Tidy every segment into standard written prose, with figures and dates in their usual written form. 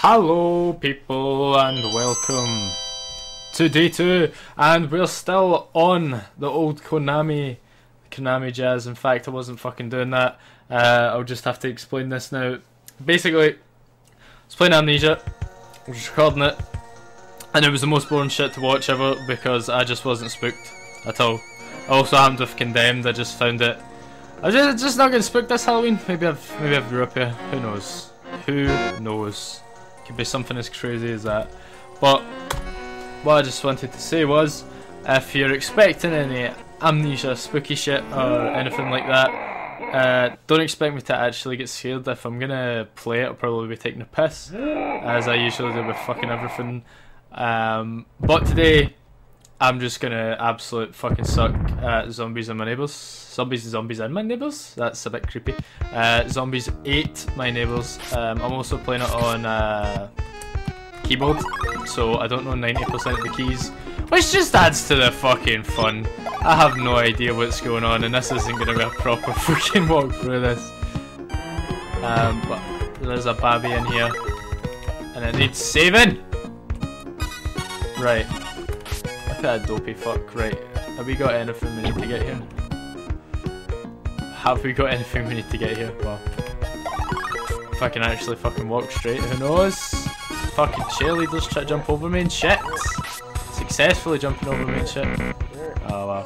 Hello people and welcome to day 2, and we're still on the old Konami jazz. In fact, I wasn't fucking doing that. I'll just have to explain this now. Basically, I was playing Amnesia, I was recording it, and it was the most boring shit to watch ever because I just wasn't spooked at all. I also happened with Condemned. I just found it. I was just not getting spooked this Halloween. Maybe I've grew up here. Who knows? Who knows? Could be something as crazy as that. But what I just wanted to say was, if you're expecting any Amnesia spooky shit or anything like that, don't expect me to actually get scared. If I'm gonna play it, I'll probably be taking a piss, as I usually do with fucking everything. But today, I'm just gonna absolute fucking suck at Zombies and My Neighbours. Zombies and My Neighbours? That's a bit creepy. Zombies ate My Neighbours. I'm also playing it on keyboard, so I don't know 90% of the keys, which just adds to the fucking fun. I have no idea what's going on, and this isn't gonna be a proper fucking walk through this. But there's a babby in here, and it needs saving! Right. Look at that dopey fuck. Right. Have we got anything we need to get here? Have we got anything we need to get here? Well, if I can actually fucking walk straight, who knows? Fucking cheerleaders try to jump over me and shit. Successfully jumping over me and shit. Oh wow.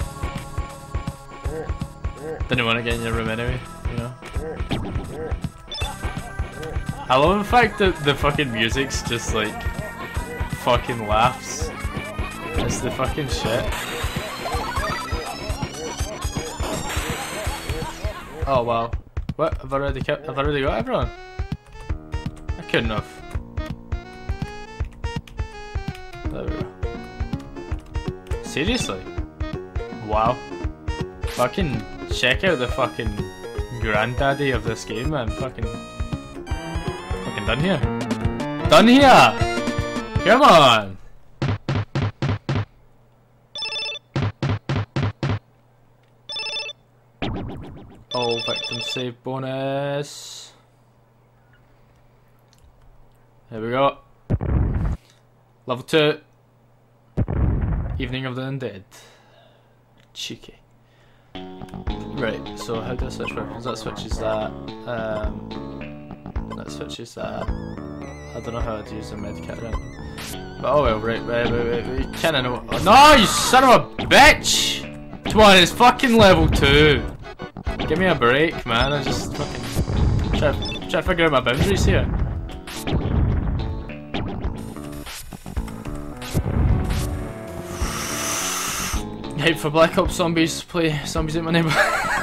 Didn't want to get in your room anyway, you know? I love the fact that the fucking music's just like fucking laughs. It's the fucking shit. Oh wow. What? Have I already got everyone? I couldn't have. There we go. Seriously? Wow. Fucking check out the fucking granddaddy of this game, man. Fucking done here. Done here! Come on! Oh, victim save bonus. There we go. Level 2. Evening of the Undead. Cheeky. Right, so how do I switch weapons? That switches that. That switches that. I don't know how to use the medkit or anything. But oh well, right, you kinda know. Oh, no, you son of a bitch! Come on, it's fucking level 2. Give me a break, man. I just fucking try to figure out my boundaries here. Hype for Black Ops Zombies. Play Zombies at My Neighbour.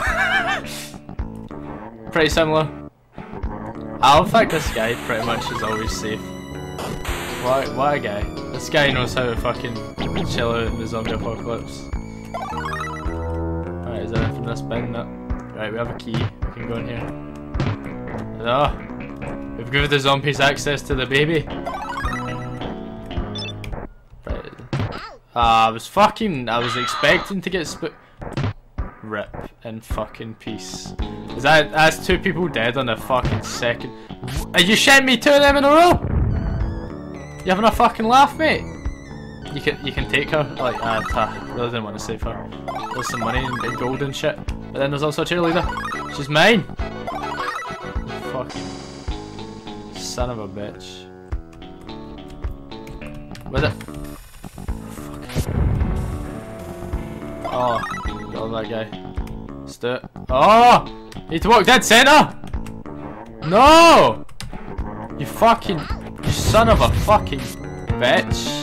Pretty similar. I love the fact this guy pretty much is always safe. What a guy. This guy knows how to fucking chill out in the zombie apocalypse. Alright, is there anything in this bin? No. Right, we have a key. We can go in here. Oh, we've given the zombies access to the baby. Right. I was expecting to get rip in fucking peace. That's 2 people dead on the fucking second. Are you shitting me 2 of them in a row? You having a fucking laugh, mate? You can take her. Like, I really didn't want to save her. There's some money and gold and shit. But then there's also a cheerleader. She's mine! Fucking son of a bitch. Where's it? Fuck. Oh, got that guy. Let's do it. Oh! Need to walk dead center! No! You son of a fucking bitch.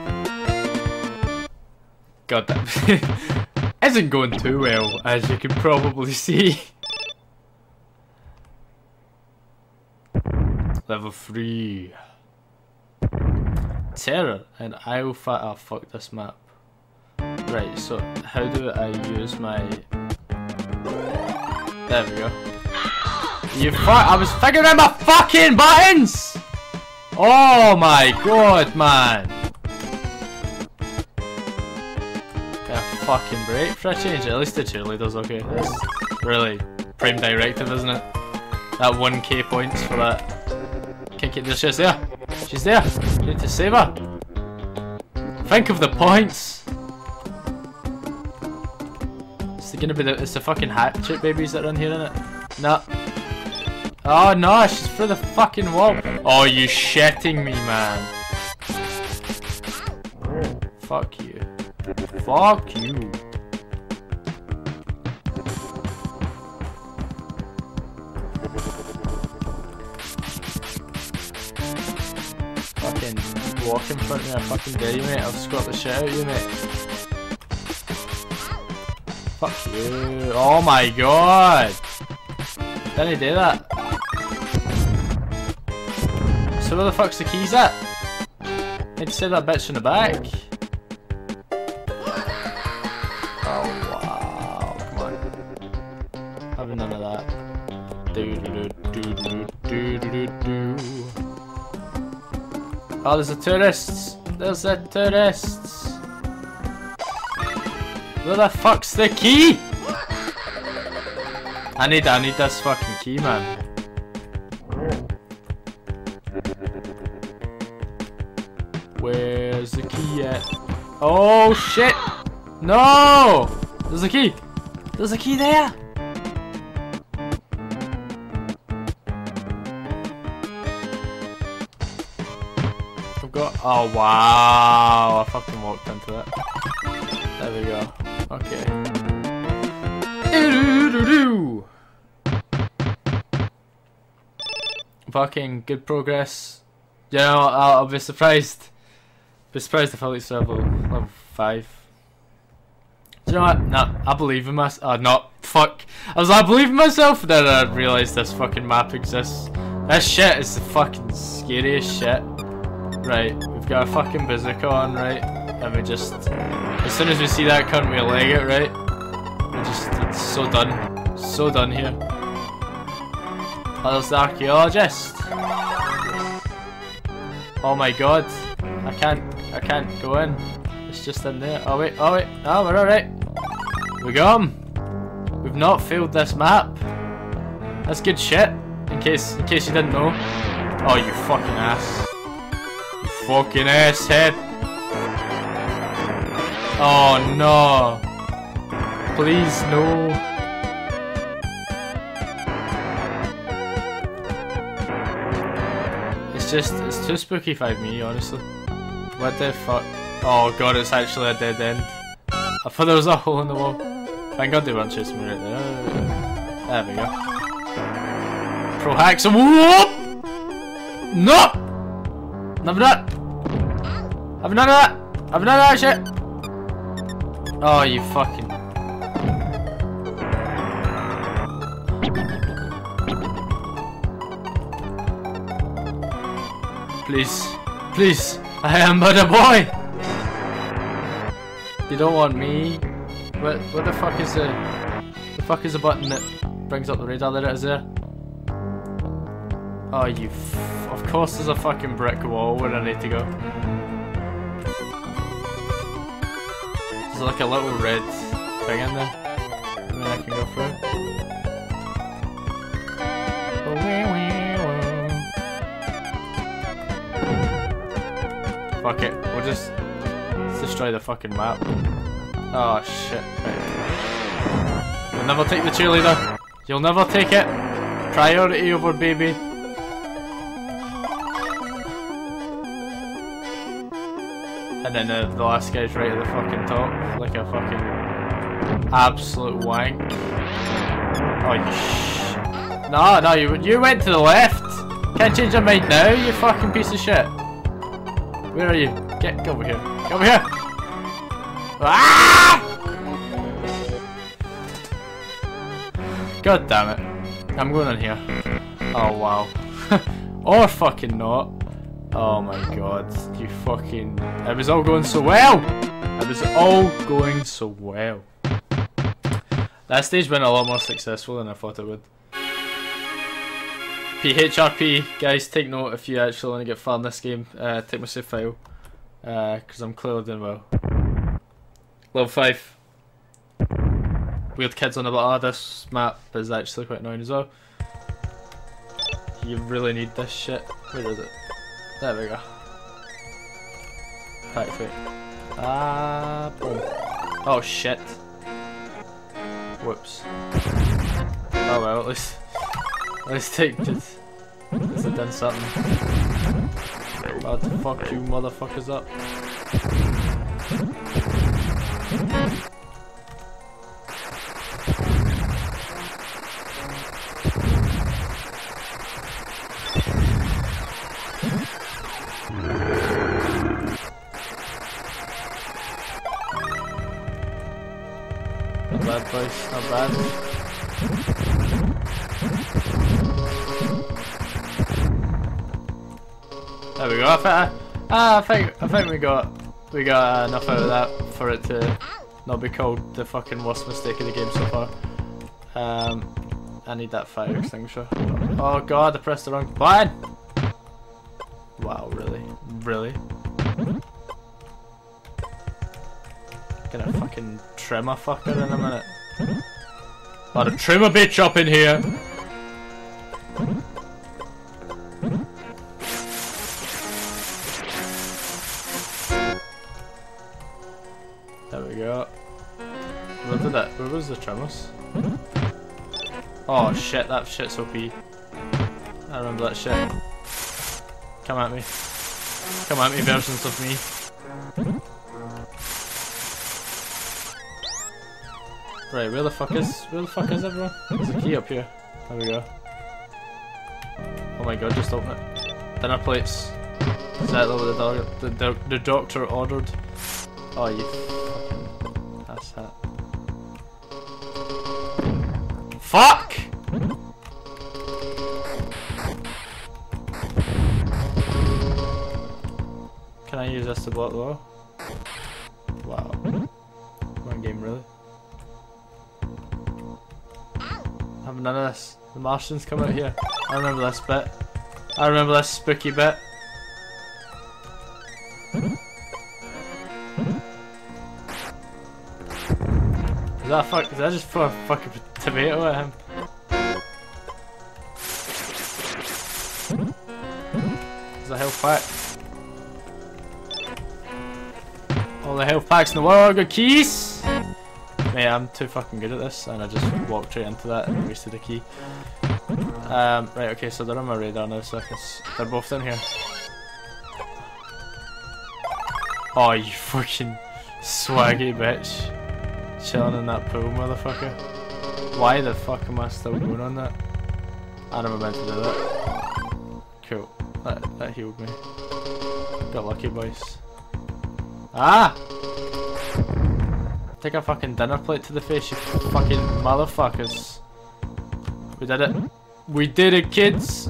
God damn. Isn't going too well, as you can probably see. Level 3. Terror and Alpha. Oh fuck this map. Right, so how do I use my... There we go. I was figuring out my fucking buttons! Oh my god, man. Fucking break for a change. At least the cheerleader's okay. That's really prime directive, isn't it? That 1k points for that. Can't get this shit there. She's there. You need to save her. Think of the points. It's gonna be it's the fucking hatchet babies that are in here, innit? No. Oh no, she's through the fucking wall. Oh, you shitting me, man. Fuck you. Fuck you. Fucking walk in front of me, I fucking dare you, mate. I'll squat the shit out of you, mate. Fuck you. Oh my god. Didn't he do that? So where the fuck's the keys at? Need to save that bitch in the back. Oh wow, come on. Having none of that. Oh, there's the tourists. There's the tourists. Where the fuck's the key? I need this fucking key, man. Where's the key at? Oh shit! No! There's a key! There's a key there! I've got. Oh wow! I fucking walked into it. There we go. Okay. Fucking good progress. You know, I'll be surprised. Be surprised if I reach level 5. Do you know what? Nah, I believe in myself. Oh, no, fuck. I was like, I believe in myself, and then I realised this fucking map exists. This shit is the fucking scariest shit. Right, we've got a fucking bazooka on, right? And we just, as soon as we see that cunt, we leg it, right? We just, it's so done. So done here. Oh, there's the archaeologist. Oh my god. I can't go in. It's just in there. Oh wait, no, we're alright. We got him. We've not failed this map. That's good shit. In case you didn't know. Oh, you fucking ass. You fucking ass head. Oh no. Please no. It's too spooky for me, honestly. What the fuck? Oh god, it's actually a dead end. I thought there was a hole in the wall. Thank god they weren't chasing me right there. There we go. Pro hacks. Whoop! No! Never done. I've none of that. I've none of that shit. Oh, you fucking. Please, please, I am but a boy. You don't want me. What the fuck is the fuck is the button that brings up the radar? There it is there. Oh, you. Of course, there's a fucking brick wall where I need to go. There's like a little red thing in there, and then I can go through. Fuck it, let's destroy the fucking map. Oh shit. Right. You'll never take the cheerleader. You'll never take it. Priority over baby. And then the last guy's right at the fucking top, like a fucking absolute wank. Oh you No, you went to the left. Can't change your mind now, you fucking piece of shit. Where are you? Get over here. Get over here! Ah! God damn it. I'm going in here. Oh wow. Or fucking not. Oh my god. You fucking... It was all going so well! It was all going so well. That stage went a lot more successful than I thought it would. PHRP, guys, take note if you actually want to get far in this game. Take my save file, because I'm clearly doing well. Level 5. Weird kids on the bottom. This map is actually quite annoying as well. You really need this shit. Where is it? There we go. Right, wait. Ah, boom. Oh shit. Whoops. Oh well, at least take this. At least I've done something. About to fuck you motherfuckers up. Not bad, boys. Not bad. There we go. I think we got enough out of that for it to not be called the fucking worst mistake of the game so far. I need that fire extinguisher. Oh god, I pressed the wrong button. Wow, really, really. Gonna fucking trim a fucker in a minute. Gotta trim a bitch up in here. There we go. Where did that? Where was the trimmers? Oh shit, that shit's OP. I remember that shit. Come at me. Come at me, versions of me. Right, where the fuck is everyone? There's a key up here. There we go. Oh my god, just open it. Dinner plates. Exactly what the doctor ordered. Oh, you fucking asshat. Fuck! Can I use this to block the wall? Wow. One game, really? I have none of this. The Martians come out here. I remember this bit. I remember this spooky bit. Is that just throw a fucking tomato at him? There's a health pack. All the health packs in the world, got keys! Mate, I'm too fucking good at this, and I just walked right into that and wasted a key. Right, okay, so they're on my radar now, so they're both in here. Oh, you fucking swaggy bitch. Chilling in that pool, motherfucker. Why the fuck am I still going on that? I never meant to do that. Cool. That healed me. Got lucky, boys. Ah! Take a fucking dinner plate to the face, you fucking motherfuckers. We did it. We did it, kids!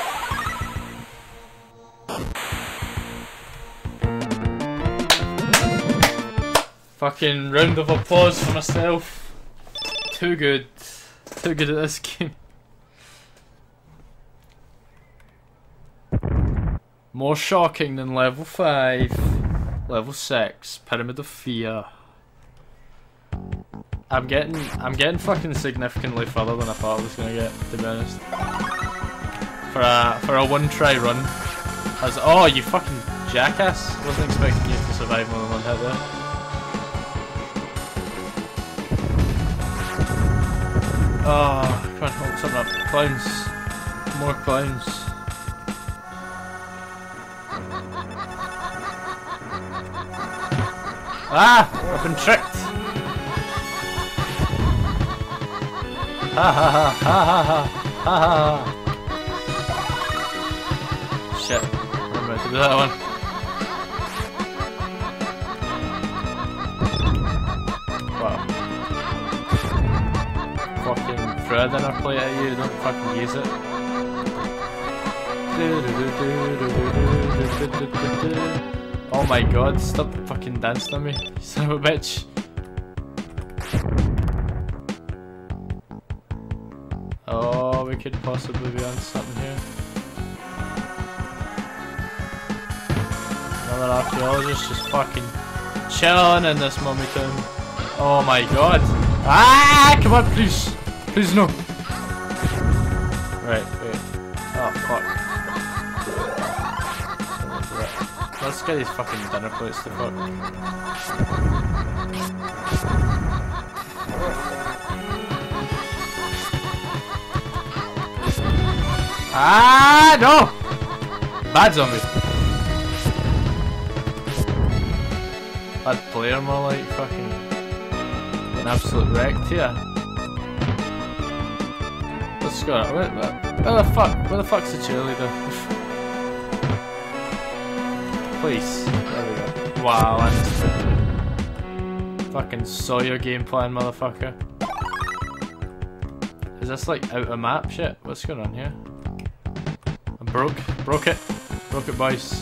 Fucking round of applause for myself. Too good. Too good at this game. More shocking than level 5. Level 6. Pyramid of Fear. I'm getting fucking significantly further than I thought I was gonna get, to be honest. For a one try run. Oh, you fucking jackass. Wasn't expecting you to survive more than one hit there. Oh, come on, hold something up. Clowns. More clowns. Ah! I've been tricked! Ha ha ha ha ha ha ha ha. Shit, I'm about to do that one. Wow. Fucking throw a dinner plate at you, don't fucking use it. Oh my god, stop fucking dancing on me, you son of a bitch. Oh, we could possibly be on something here. Another archaeologist just fucking chilling in this mummy town. Oh my god. Ah, come on, please. Please no. Right, wait. Oh, fuck. let's get these fucking dinner plates to fuck. Ah no! Bad zombie. Bad player, more like fucking an absolute wreck here. Let's go. Where the fuck's the cheerleader? Please. There we go. Wow, I just fucking saw your game plan, motherfucker. Is this like out of map shit? What's going on here? I broke it, boys.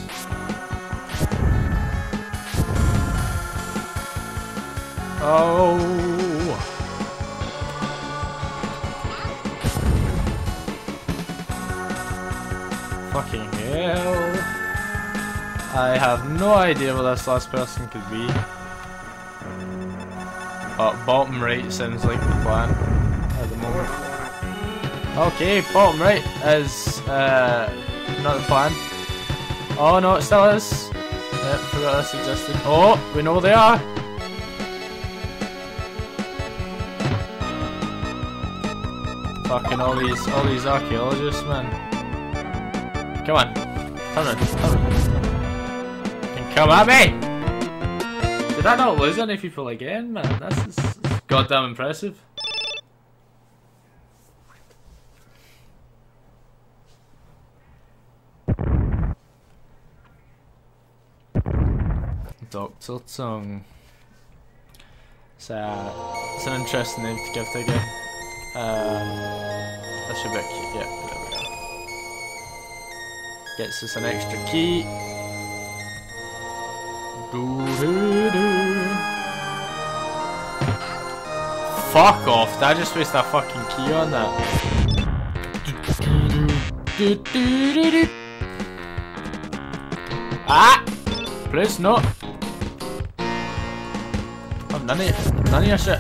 Oh. Fucking hell. I have no idea what this last person could be. Oh, bottom right sounds like the plan at the moment. Okay, bottom right is not the plan. Oh no, it still is. Yep, forgot this existed. Oh, we know where they are. Fucking all these archaeologists, man. Come on, turn around. Come at me! Did I not lose any people again, man? This is goddamn impressive. Dr. Tongue. It's an interesting name to give to again. That should be a key. Yeah, there we go. Gets us an extra key. Fuck off! Did I just waste a fucking key on that? Ah! Please no! Oh, none of your shit.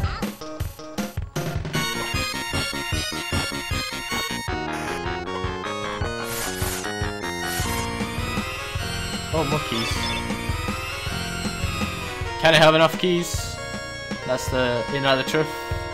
Oh, more keys. Can I have enough keys? That's the the truth.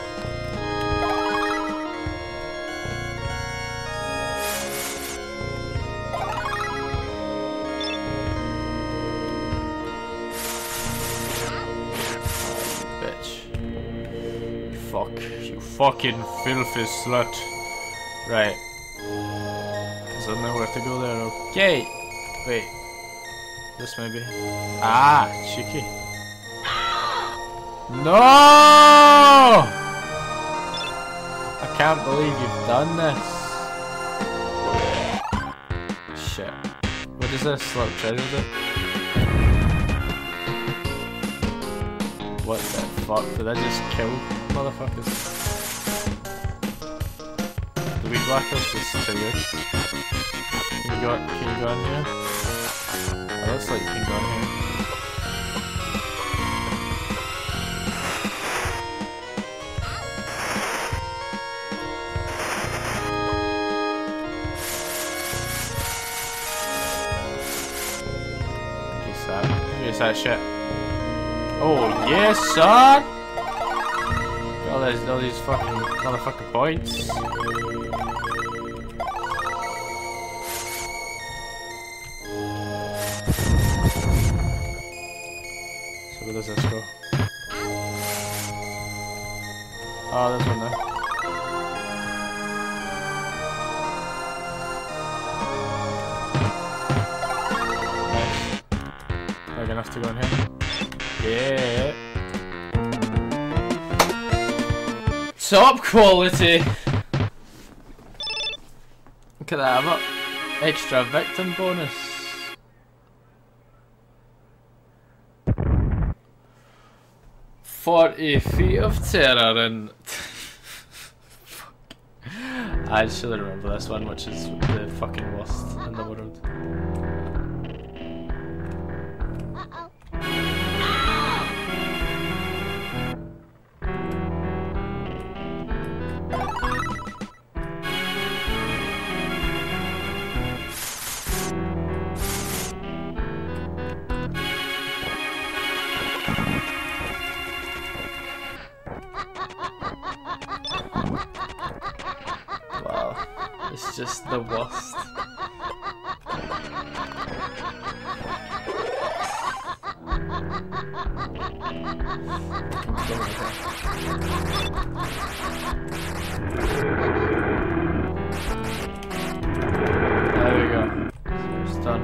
Bitch. Fuck. You fucking filthy slut. Right. There's nowhere to go there. Okay. Wait. This maybe. Ah, cheeky. No! I can't believe you've done this. Shit. What does this little treasure do? What the fuck? Did I just kill motherfuckers? The weak blackers is too good. Can you go in here? Oh, looks like you can go in here. Use that shit. Oh yes, son! Got all these fucking motherfucking points. So where does this go? Oh, there's one there. Enough to go in here. Yeah. Top quality. Look at that. I've got extra victim bonus. "40 feet of terror" and I should remember this one, which is the fucking worst in the world. just the worst. There we go. It's done.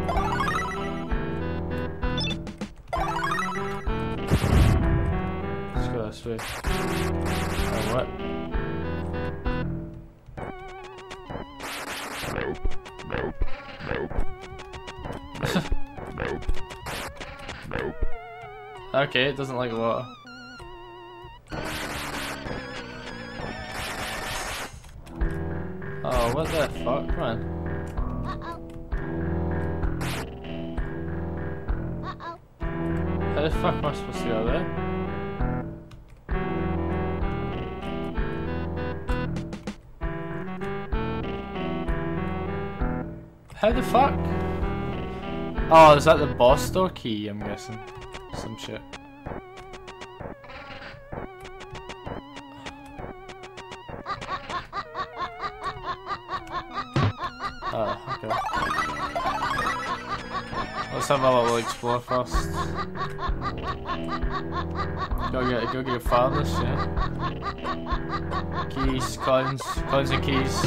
Let's go this way. Oh, what? Okay, it doesn't like water. Oh, what the fuck, man? How the fuck am I supposed to go there? How the fuck? Oh, is that the boss door key, I'm guessing? Some shit. Oh, okay. Let's have a little explore first. Go get your father's, yeah. Keys, clowns and keys.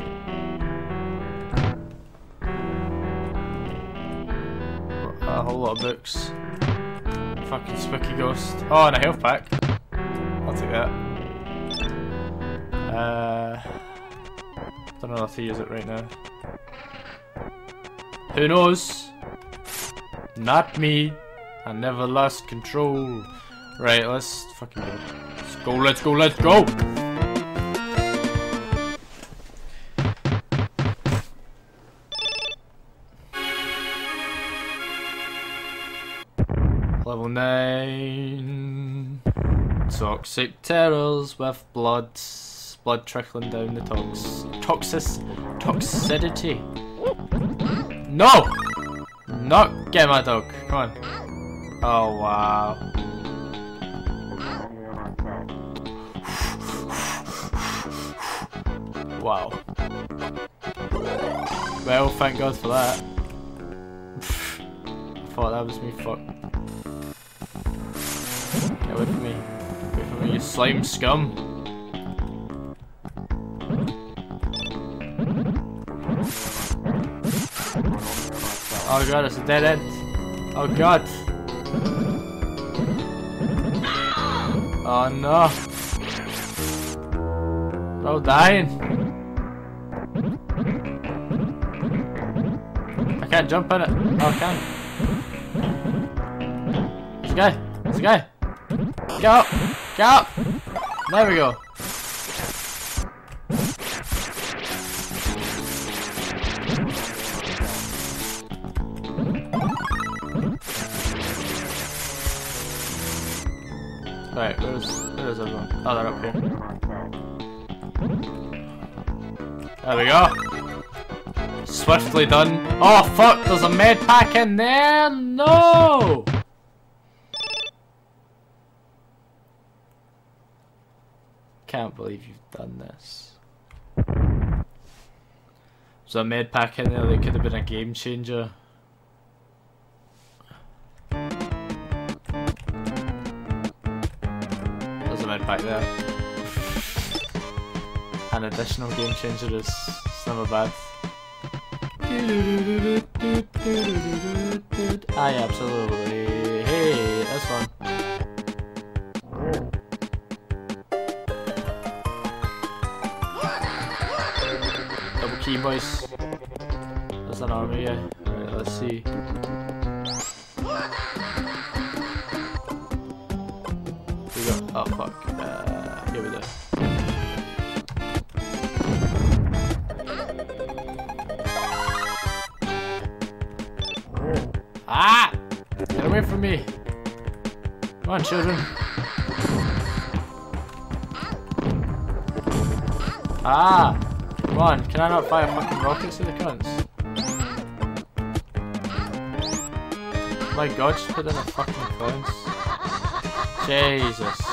A whole lot of books. Fucking spooky ghost. Oh, and a health pack. I'll take that. Don't know how to use it right now. Who knows? Not me. I never lost control. Right, let's fucking go. Let's go, let's go! Level 9. Toxic terrors with blood trickling down the toxicity. No! No! Get my dog. Come on. Oh wow. Wow. Well, thank God for that. I thought that was me. Fuck. Get away from me. Away from me, you slime scum. Oh god, it's a dead end. Oh god. Oh no. We're all dying. I can't jump in it. Oh, I can. There's a guy. There's a guy. Get up. Get up. There we go. Right, where's everyone? Oh, they're up here. There we go. Swiftly done. Oh fuck, there's a med pack in there! No! Can't believe you've done this. There's a med pack in there that could have been a game changer. Back there. An additional game changer is never bad. Aye, absolutely. Hey, that's fun. Double key, boys. There's an army, yeah. Alright, let's see. Oh fuck, here we go. Ah! Get away from me! Come on, children. Ah! Come on, can I not fire fucking rockets at the cunts? My god, just put in a fucking clowns. Jesus.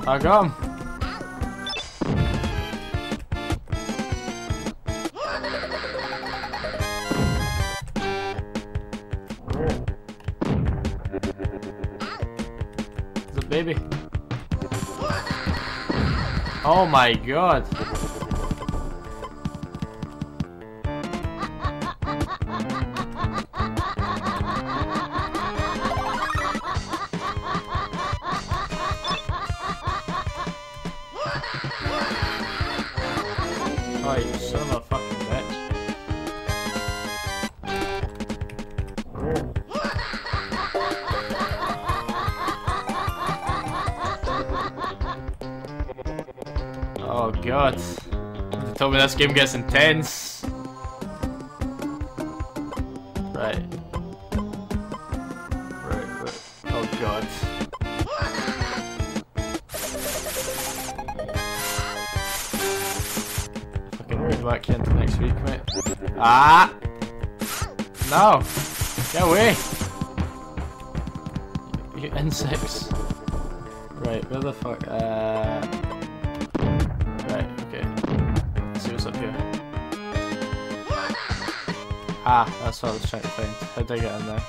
I got him. There's a baby. Oh my god. Oh, you son of a fucking bitch. Oh god. They told me this game gets intense. Right. Oh god. Move back here into next week, mate. Ah! No! Get away! You insects. Right, where the fuck? Right, okay. Let's see what's up here. Ah, that's what I was trying to find. How did I get in there?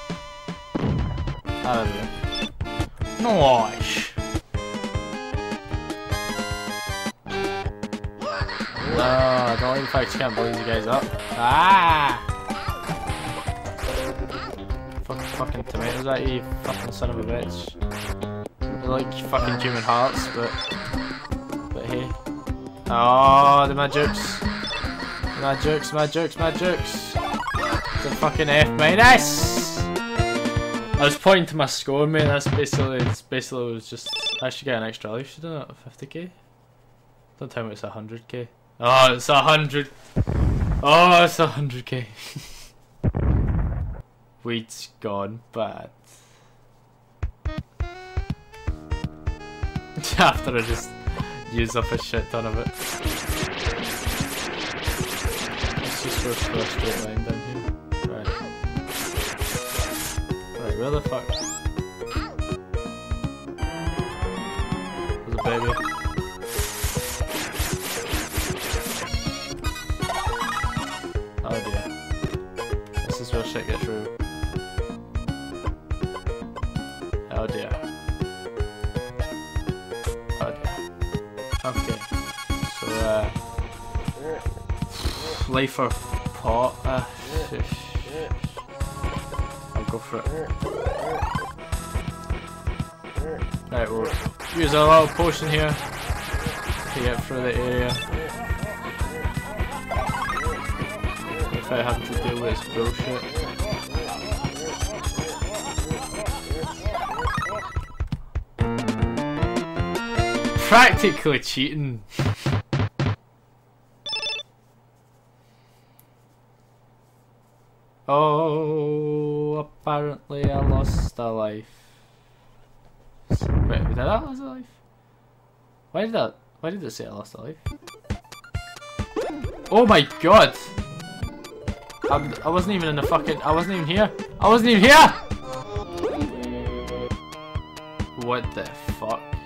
Ah, there we go. Nice! No, I don't like the fact you can't blow these guys up. Ah! Fucking tomatoes at you, fucking son of a bitch. They're like fucking human hearts, but hey. Oh, the jokes. My jokes. It's a fucking F minus! I was pointing to my score, mate. That's basically was just, I should get an extra life, shouldn't I? 50k? Don't tell me it's 100k. Oh, it's 100. Oh, it's 100k. Weed's gone bad. After I just use up a shit ton of it. Let's just go for a straight line down here. Right. Right, where the fuck? There's a baby. Oh dear. This is where shit gets real. Oh dear. Oh dear. Okay. So, life or pot? I'll go for it. Right, we'll use a little potion here to get through the area. Without having to deal with this bullshit. Practically cheating. Oh, apparently I lost a life. Wait, did I lose a life? Why did it say I lost a life? Oh my god! I wasn't even in the fucking, I wasn't even here! I wasn't even here! What the fuck?